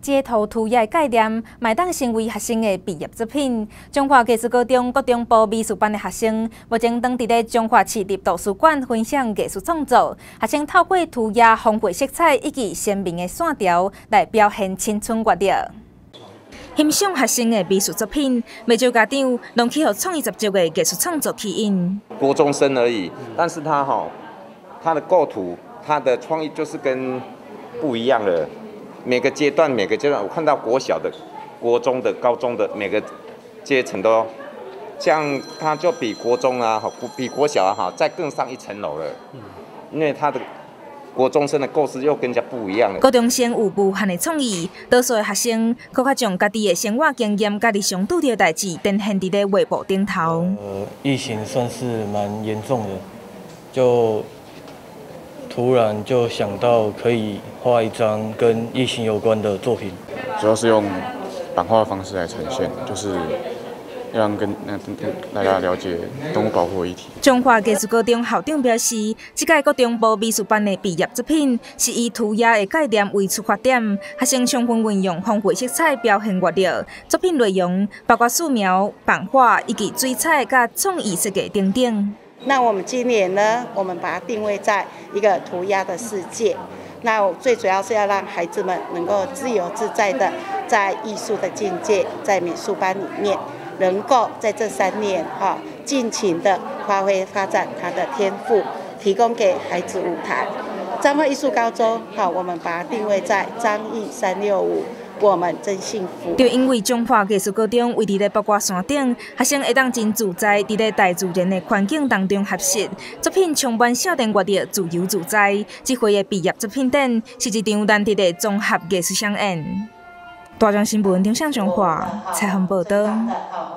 街头涂鸦的概念，卖当成为学生的毕业作品。中华艺术高中国中部美术班的学生，目前当伫咧中华市立图书馆分享艺术创作。学生透过涂鸦、丰富色彩以及鲜明的线条来表现青春活力。欣赏学生的美术作品，不少家长拢去予创意十足的艺术创作吸引。 国中生而已，但是他的构图，他的创意就是跟不一样了。每个阶段，我看到国小的、国中的、高中的每个阶层都，这样他就比国中啊，比国小啊再更上一层楼了。因为他的国中生的构思又更加不一样了。 高中生有无限的创意，多数的学生更加将家己的生活经验、家己常拄到的代志，呈现伫咧画布顶头。 疫情算是蛮严重的，就突然就想到可以画一张跟疫情有关的作品， 主要是用版画的方式来呈现，就是让大家了解动物保护的议题。 中华艺术高中校长表示，这届国中部美术班的毕业作品是以涂鸦的概念为出发点，学生充分运用丰富色彩表现活力。作品内容包括素描、版画以及水彩甲创意设计等等。 那我们今年呢，我们把它定位在一个涂鸦的世界。那最主要是要让孩子们能够自由自在的在艺术的境界，在美术班里面，能够在这3年尽情的发挥发展他的天赋，提供给孩子舞台。彰化艺术高中我们把它定位在彰艺365。我们真幸福。 就因为中华艺术高中位伫咧八卦山顶，学生会当真自在伫咧大自然的环境当中学习。作品充满少年活力、自由自在。这回的毕业作品展是一场难得的综合艺术盛宴。大众新闻张向中华采访报道。